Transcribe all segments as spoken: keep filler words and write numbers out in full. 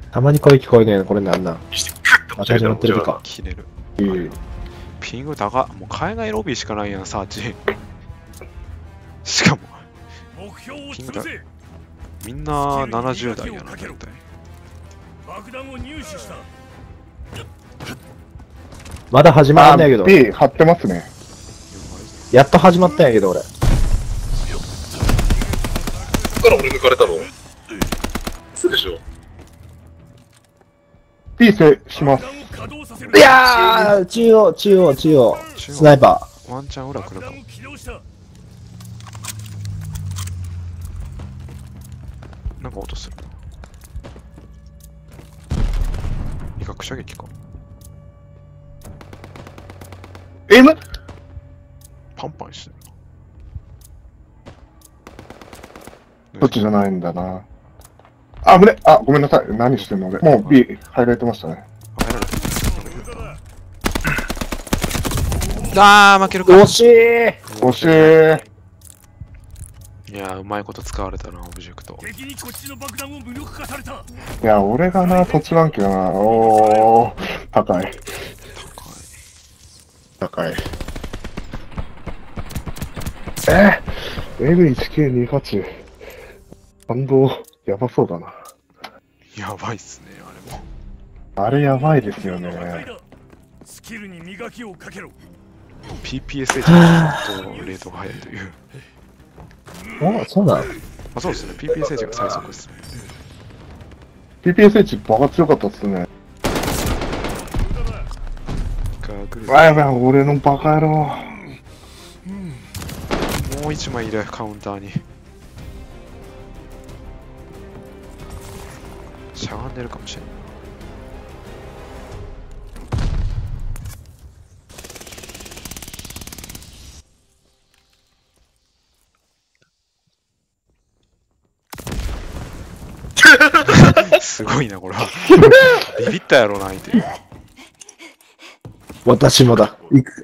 たまに声聞こえねえの、これなんなん。また始まってるか。 切れる。 うん。 ピング高っ。もう海外ロビーしかないやん、サーチ。しかも、ピング高い。みんなななじゅうだいやな、大体。 まだ始まんないけど。 B 張ってますね。 やっと始まったんやけど、俺。 から俺抜かれたのそうでしょ。 B せします。 いやー、中央、中央、中央。スナイパー。ワンチャン裏来るかも。なんか音するな。威嚇射撃か。 M？ パンパンしてるな。 そっちじゃないんだな。あ、ぶね。あ、ごめんなさい。何してんの俺。もう B 入られてましたね。 入られてあー、負けるか。 惜しい惜しい。 いやー、うまいこと使われたな、オブジェクト。 いや、俺がな、土地ランキだな。おー、高い。高い。えー、エムいちきゅうにはち。反動、やばそうだな。 やばいっすね、あれも。 あれやばいですよね。 スキルに磨きをかけろ。 ピーピーエスエイチ のレートが速いという。 お、そうなの？ あ、そうですね、ピーピーエスエイチ が最速ですね。 ピーピーエスエイチ バカ強かったっすね。あ、やばい、俺のバカ野郎。 もう一枚いる、カウンターに。しゃがんでるかもしれない。すごいな、これは。ビビったやろな、相手。 私もだ。行く。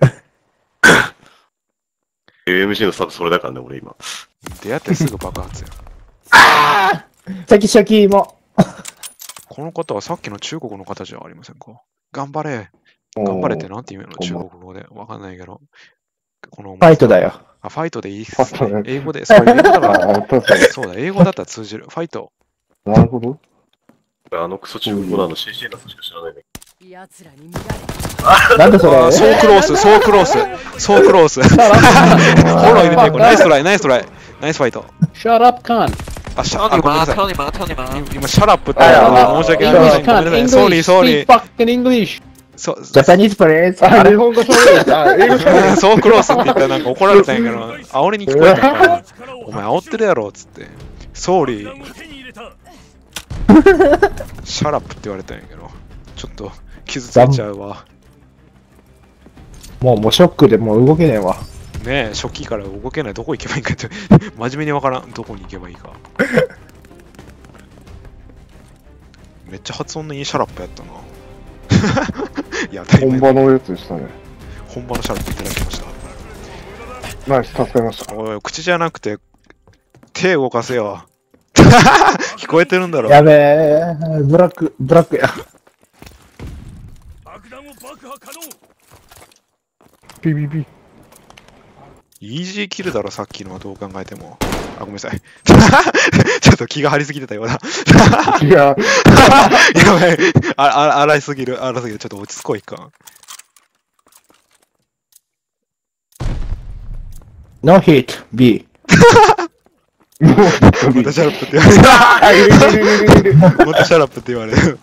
エーエムジー のスタートそれだからね、俺今。 出会ってすぐ爆発や。 あーシャキシャキも。 この方はさっきの中国の方じゃありませんか。頑張れ。頑張れってなんて言うの中国語で。わかんないけど。 このファイトだよ。 あ、ファイトでいいっすね。英語で、そう、英語だから。そうだ、英語だったら通じる。ファイト。 なるほど。 あのクソ中国語なの シーシー のしか知らないね。 なんだそれ。 ソークロース、ソークロース、ソークロース。フォロー入れていこう。ナイストライ、ナイストライ。ナイスファイト。 Shut up, Khan. あ、シャラップ。 Tony Ma, Tony Ma. 今、シャラップって申し訳ない。ごめんなさい。ソーリー、ソーリー。 Fucking English. ジャパニーズプレイス。 あ、日本語喋る。英語喋る。 ソークロースって言ったらなんか怒られたんやけど、煽りに聞こえたから、お前煽ってるやろっつって。ソーリー。シャラップって言われたんやけど、ちょっと傷ついちゃうわ。 もう、もうショックでもう動けねえわ。 ねえ、初期から動けない。どこ行けばいいかって、真面目にわからん。どこに行けばいいか。めっちゃ発音のいいシャラップやったな。いや、 本場のやつでしたね。 本場のシャラップいただきました。 ナイス、助かりました。 おい、口じゃなくて、手動かせよ。聞こえてるんだろ。 やべえ、ブラック、ブラックや。 ビビビ。 イージーキルだろ、さっきのはどう考えても。あ、ごめんなさい。ちょっと気が張りすぎてたような。 いや、 やばい。あ、あ、荒いすぎる、荒すぎる。ちょっと落ち着こういか。 ノーヒット、B。 またシャラップって言われる。またシャラップって言われる。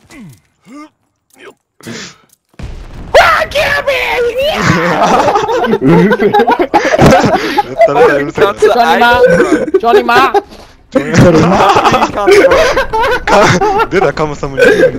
うるせえ。うるせえ。 Johnny Ma! Johnny Ma! 出た、カムサムに。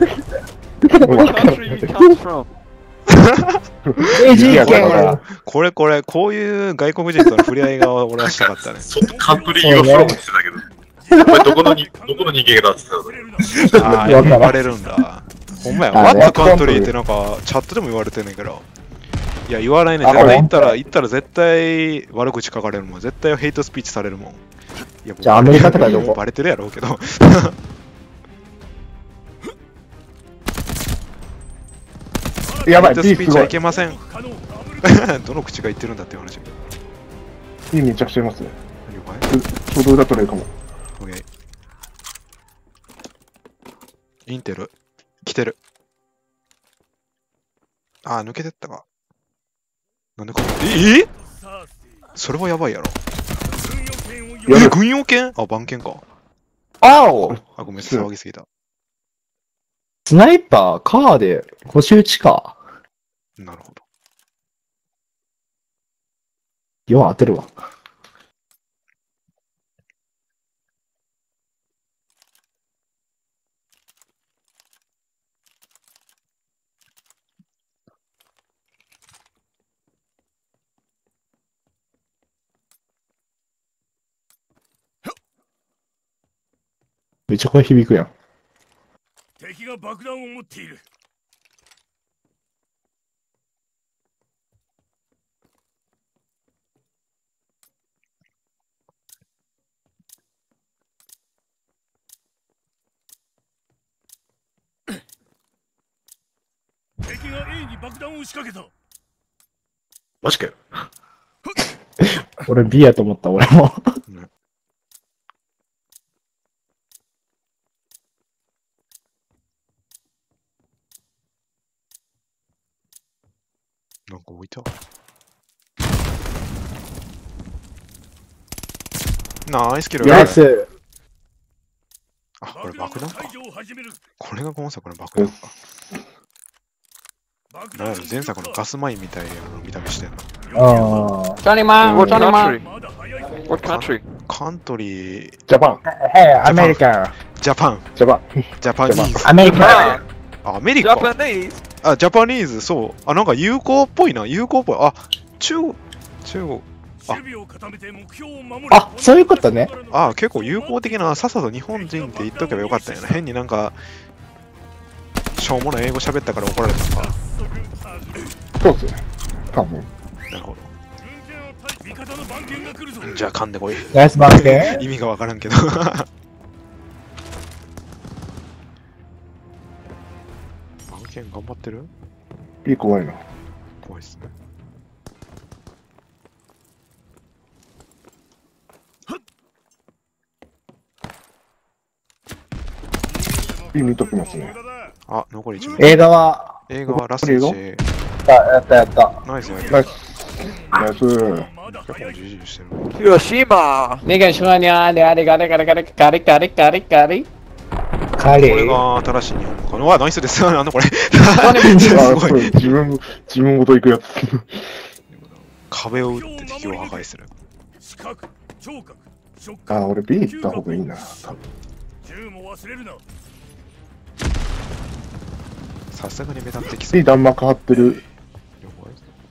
これこれ、こういう外国人との触れ合いが俺はしたかったね。 カントリーユーフロムって言ってたけど。お前どこのに、どこの人間だって言ってたの。 ああ、言われるんだ。ほんまや、What country ってなんかチャットでも言われてんねんけど。いや、言わないね。絶対言ったら、言ったら絶対悪口書かれるもん。絶対ヘイトスピーチされるもん。いや、じゃあアメリカとかどこ？ バレてるやろうけど。 やばい、 ヘイト B すごいスピーチはい。けません。どの口が言ってるんだっていう話。 B めちゃくちゃいますね。 了解。 ちょうど裏取れるかも。 オッケー。インテル来てる。あー、抜けてったか。なんでこええそれはやばいやろ。え、軍用犬あ、番犬か。 あおあ、ごめん、騒ぎすぎた。 スナイパー、カーで、腰打ちか。 なるほど。 よう当てるわ。めっちゃ声響くやん。 敵が爆弾を持っている。敵が A に爆弾を仕掛けた。 マジかよ。 俺 B やと思った、俺も。 なんか置いた。ナイスキル。 ナイス。 あ、これ爆弾か。 解除を始める。 これが今作の爆弾か。なんやろ、前作のガスマインみたいな見た目してんの。 ああ。 Johnny Ma, what country? まだ早い。 What country? カントリー、 ジャパン。 へい、アメリカ。 ジャパン、 ジャパン。 ジャパニーズ。 アメリカ。 あ、アメリカ。 Japanese? あ、ジャパニーズ、そう。あ、なんか友好っぽいな、友好っぽい。あ、中国、中国。 守備を固めて目標を守る。 あ、そういうことね。 あ、結構友好的な、さっさと日本人って言っとけばよかったんやな。変になんか、しょうもない英語喋ったから怒られたのか。 そうっすね。多分。 なるほ味方の番犬が来るぞ。 ど。じゃあ噛んでこい。 ナイスバーケ意味がわからんけど。番犬頑張ってる？ B 怖いな。 怖いっすね。 B 見ときますね。 あ、残りいち名。 映画は、 映画はラストいち。 やったやった。 ナイスやナイス。ナイス。 まだ結構早い。 じじいしてる。 Hiroshima! Nigga, Shwanya, Gari, Gari, Gari, Gari, Gari, Gari, Gari, Gari. カレこれー。 が新しい日本語かな。うわ、ナイスです。なんだこれ。 あ、 すそうごい。 自分、自分ごと行くやつ。 壁を打って敵を破壊する。 視覚、聴覚、触覚。 あ、俺 B 行った方がいいな。多分。 銃も忘れるな。 さすがに目立ってきそう。 B 弾幕張ってる。 了解。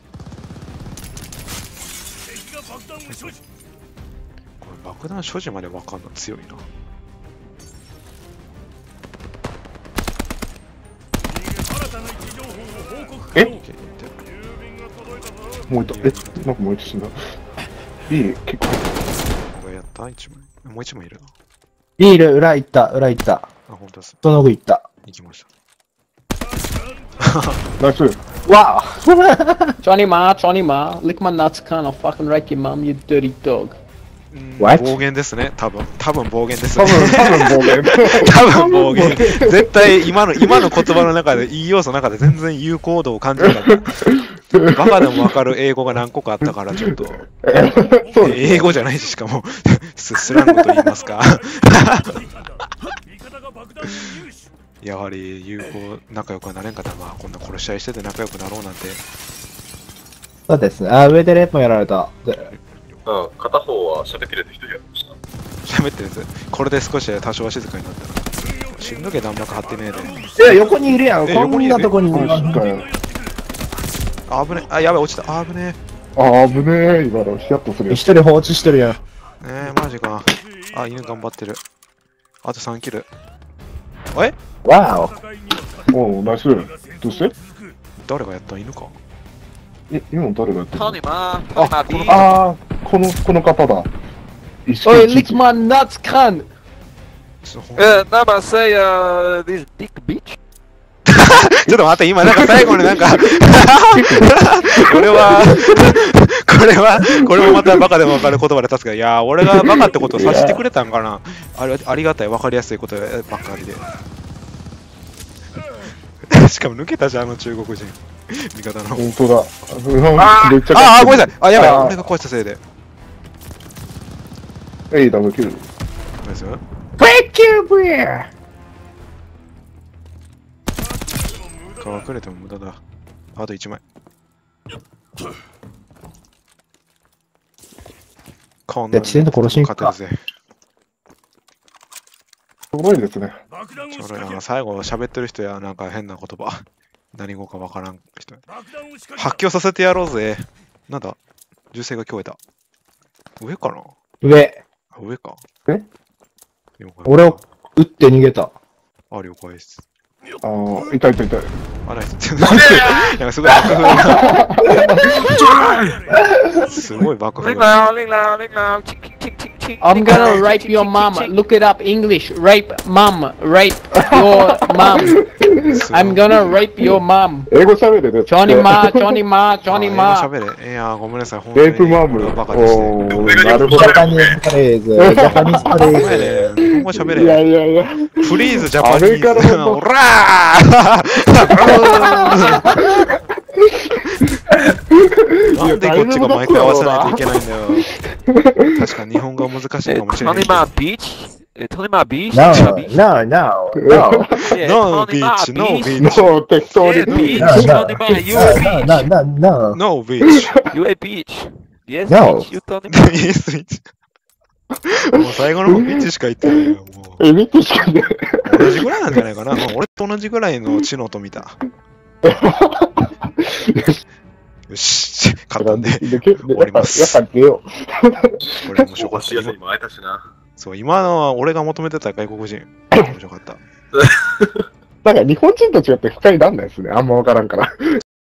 敵が爆弾を所持。 これ爆弾所持までわかんの強いな。 新たな位置情報を報告え可能。 オッケー言ってる。 郵便が届いたぞ。 もういた。え、なんかもう一死んだ。B 結構。 これやった一枚。もう一枚いるな。 ビール、裏行った、裏行った。 あ、本当です。 その後行った。 行きました。 ナイス。 わあ Johnny Ma, Johnny Ma, lick my nuts, can I'll fucking wreck your mom, you dirty dog. うん What？ 暴言ですね。多分。多分暴言です多ね。 分、多分暴言。 多分暴言。絶対今の、今の言葉の中で、いい要素の中で全然有効度を感じなかった。バカでもわかる英語が何個かあったから、ちょっと。 そうです。 英語じゃないし、しかも、ススラングと言いますか。 味方が爆弾を入手。 やはり友好、仲良くはなれんかったな。こんな殺し合いしてて仲良くなろうなんて。 そうですね。あ、上でレポンやられた。でうん、片方は喋ってるって一人やりました。 喋ってるやつ。これで少し多少は静かになったら。しんどけ弾幕張ってねえで。 いや、横にいるやん。 えこんなとこにいる。 マジかよ。 あぶねあ、やばい、落ちた。あぶねあぶねえ、今のヒヤッとするやつ。 一人放置してるやん。 え。えー、マジか。あ、犬頑張ってる。あとさんキル。えわおう、ナイス。どうして誰がやった犬か。 え、今の誰がやってる Johnny Ma, あ Johnny Ma, この B. あー、この、この方だ。石おい、 木 lick 知事 my nuts, can. ちょっとほん Uh, Nama, say, uh, this dick bitch. ちょっと待って、今なんか最後になんか俺は、これは、これもまたバカでも分かる言葉で立つけど、いやー、俺がバカってことを察してくれたんかな。あれありがたい、分かりやすいことばっかりで。しかも抜けたじゃん、あの中国人。味方の。 本当だ。 あめっちゃあー、ごめんなさい。あ、やばい、 あー俺が壊したせいで。 エイダブルキル。 ごめんなさい。乾くれても無駄だ。あといちまい。こんいやチェンと殺しに行くか勝てるぜ。 すごいですね。 爆弾を仕ちょろい掛けな、最後喋ってる人やなんか変な言葉。何語かわからん人。 爆弾を仕掛け発狂させてやろうぜ。なんだ銃声が聞こえた。上かな上。 あ上か。 え了解俺を撃って逃げた。 あ、了解です。 あー、痛い痛い痛い。 あ、ナイス。なんかすごい爆風が。すごい爆風が。 I'm gonna rape your mom. Look it up English. Rape mom. Rape your mom. I'm gonna rape your mom. 英語喋れる。 ジョニーマー、ジョニーマー、ジョニーマー。 あ英語喋れ。いやー、ごめんなさい。本当にレイプマム。 俺はバカでして。 おー、なるほジャパニーズカレーズ、ジャパニーズカごレーズ。 めんね。日本語喋ど。いやれ。 いやいや。 フリーズジャパニアメリカのーズ。 本当おらーなんでこっちが毎回合わせないといけないんだよ。確かに日本語は難しいかもしれないけど。 Tony Ma Beach? Uh, Tony Ma Beach? No, Beach? no, no, no. Yeah, No Tony Ma beach, no Beach. beach. もう適当に。 Yeah, beach. No, no. Tony Ma, you a beach. No, no, no, no. No beach. You a beach. Yes, No. beach. You Tony Ma. Yes, beach. もう最後の方ビーチしか言ってないよ。もえ、見てしかね。 う同じぐらいなんじゃないかな。もう俺と同じぐらいの知能と見た。よし、勝ったんで。終わりますやっぱ出よう。 これ面白かったおし。やすにも会えたしな。 そう、今のは俺が求めてた外国人。面白かった。 なんか日本人と違って不快なんないですね。あんまわからんから。